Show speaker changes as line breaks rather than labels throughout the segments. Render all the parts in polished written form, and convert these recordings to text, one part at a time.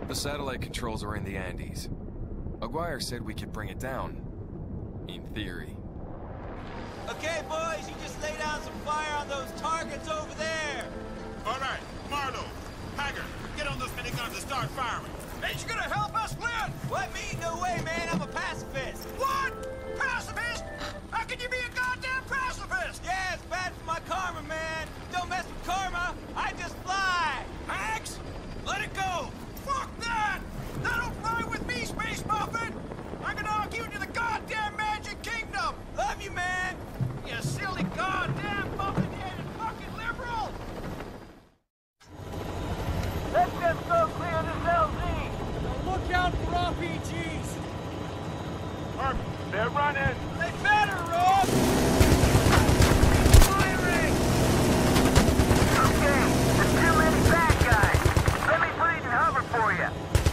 The satellite controls are in the Andes. Aguirre said we could bring it down. In theory.
Okay, boys, you just lay down some fire on those targets over there.
All right, Marlowe, Haggard, get on those miniguns and start firing.
Ain't you gonna help us, Flynn?
What, me? No way, man. I'm a pacifist.
What? Pacifist? How can you be a goddamn pacifist?
Yeah, it's bad for my karma, man. Don't mess with karma. I just fly.
Max, let it go. Fuck that! That'll fly with me, Space Muffin! I'm gonna argue to the goddamn Magic Kingdom!
Love you, man.
You silly goddamn muffin-headed fucking liberal!
Let's just go clear this LZ!
Now look out for RPGs!
They're running!
They better, Rob! Firing!
Okay, there's too many bad guys. Let me put it in hover for you.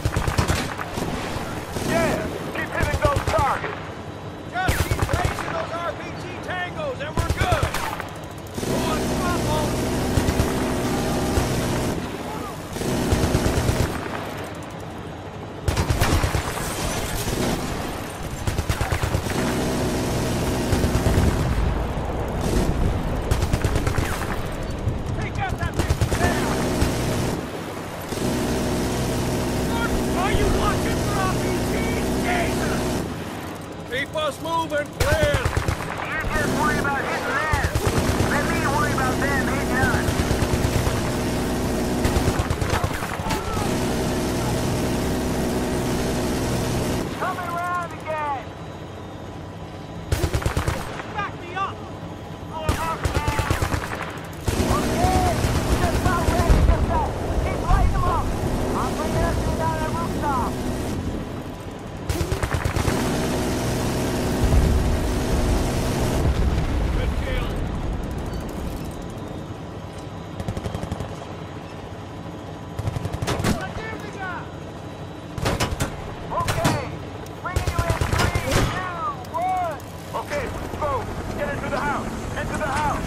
Yeah, keep hitting those targets.
Just keep raising those RPG tangos and we're good! Go on, trouble! Take out that big tail! Are you looking for RPGs? Jesus! Keep us moving, Flynn!
You just worry about hitting them. Let me worry about them hitting us. Coming around again.
Back me up!
Okay, just about ready to get that. Keep lighting them up. I'm bringing us in down that rooftop.
Good kill!
Okay, bringing you in 3, 2, 1. Okay, go. Get into the house. Into the house.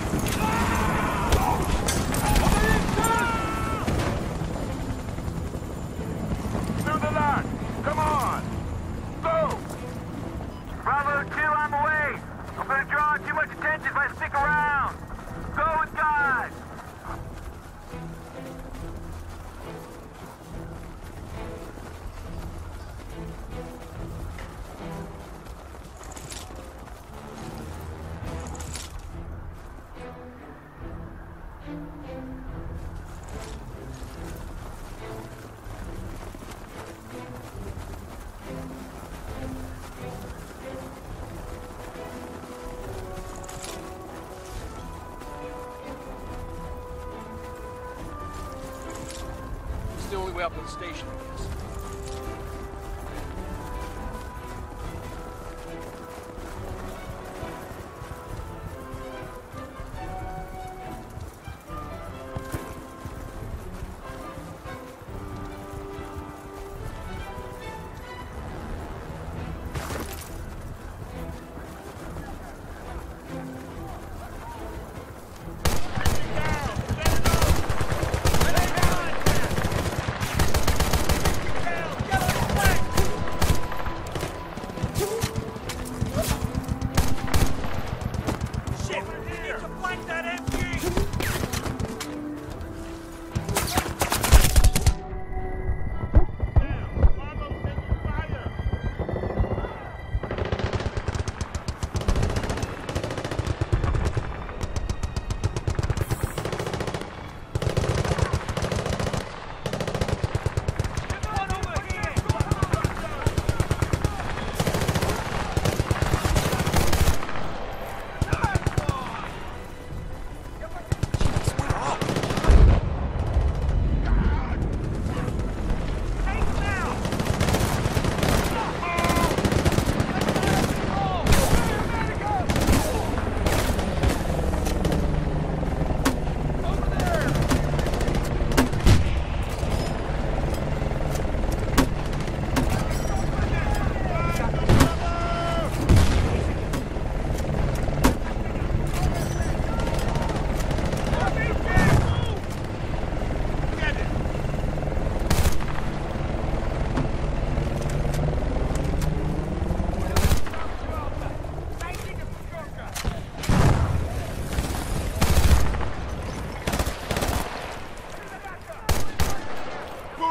Through the lot. Come on. Go. Bravo 2 on the way. I'm gonna draw too much attention if I stick around. Go with God.
It's the only way up to the station, I guess.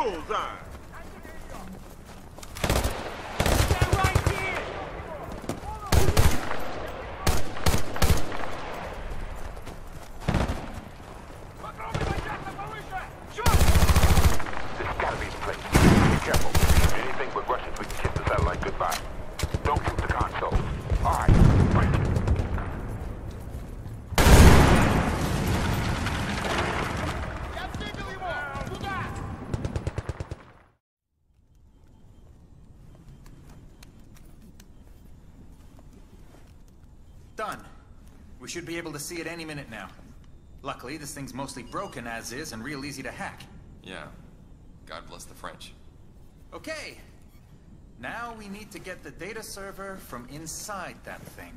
Bullseye!
Done. We should be able to see it any minute now. Luckily, this thing's mostly broken as is and real easy to hack.
Yeah. God bless the French.
Okay. Now we need to get the data server from inside that thing.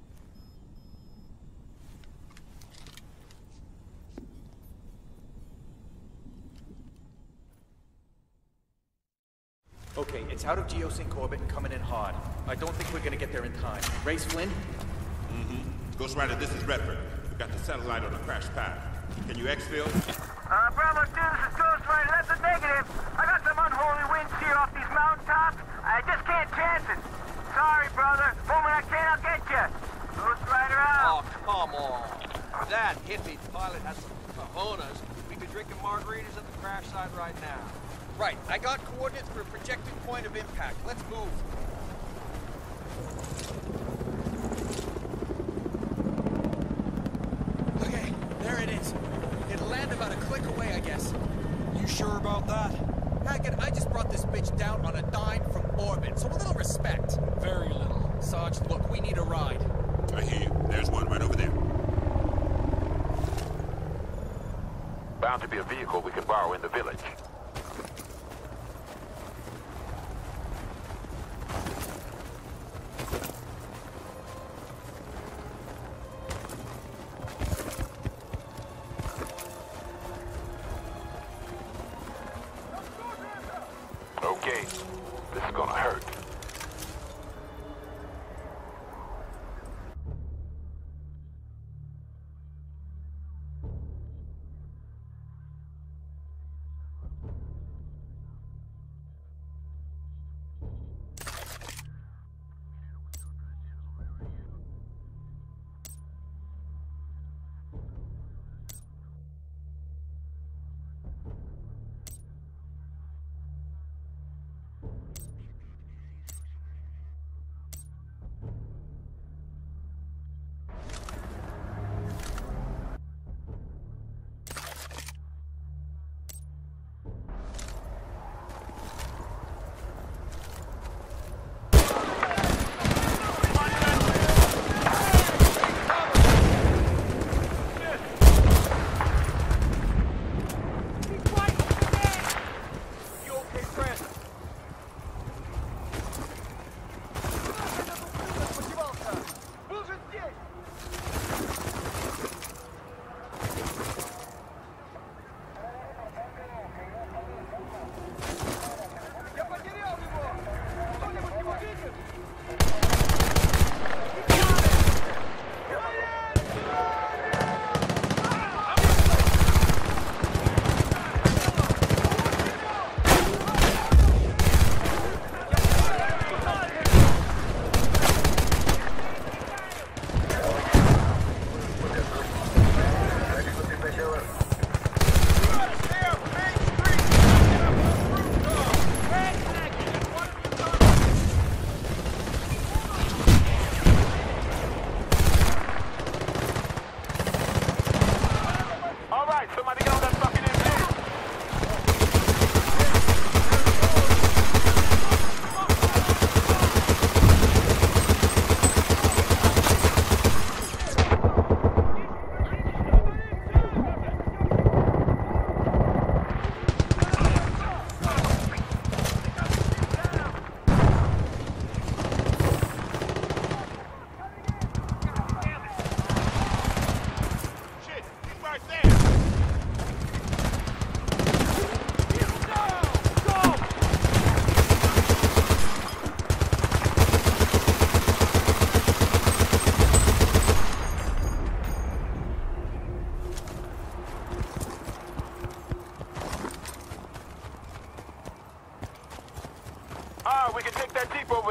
Okay, it's out of geosync orbit and coming in hard. I don't think we're gonna get there in time. Race Flynn?
Ghost Rider, this is Redford. We got the satellite on a crash path. Can you exfil?
Bravo 2, this is Ghost Rider. That's a negative. I got some unholy winds here off these mountaintops. I just can't chance it. Sorry, brother. Moment I can, I'll get you. Ghost Rider out.
Oh, come on. If that hippie pilot has some cojones, we'd be drinking margaritas at the crash site right now. Right, I got coordinates for a projected point of impact. Let's move.
Okay, there it is. It'll land about a click away, I guess.
You sure about that?
Hackett, I just brought this bitch down on a dime from orbit, so a little respect.
Very little.
Sarge, look, we need a ride.
I hear you. There's one right over there.
Bound to be a vehicle we can borrow in the village. Okay, this is gonna hurt.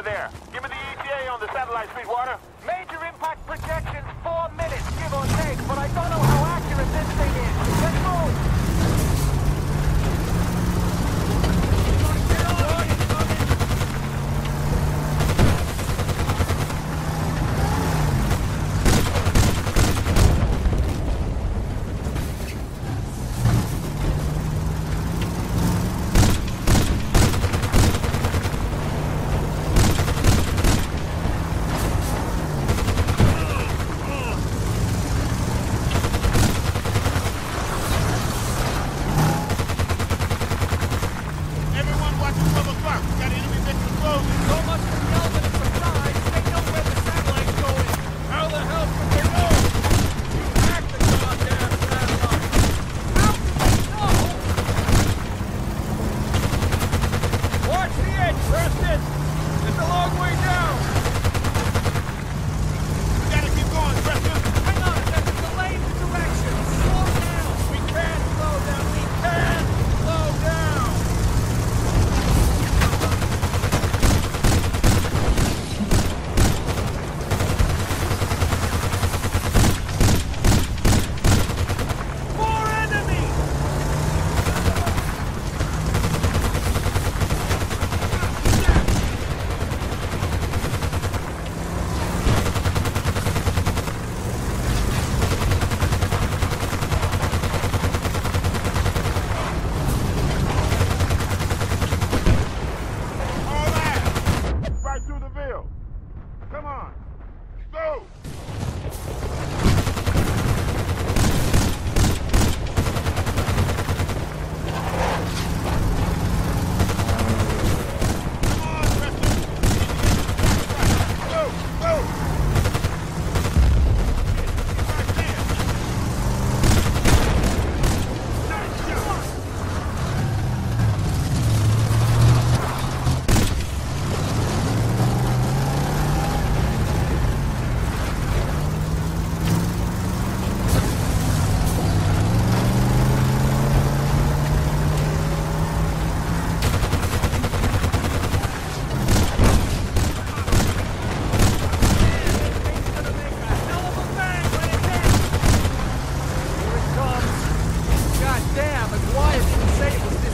over there. Give me the ETA on the satellite, Sweetwater. Major impact projections, 4 minutes, give or take, but I don't know how accurate this thing is. Let's move! Damn, and why did you say it was this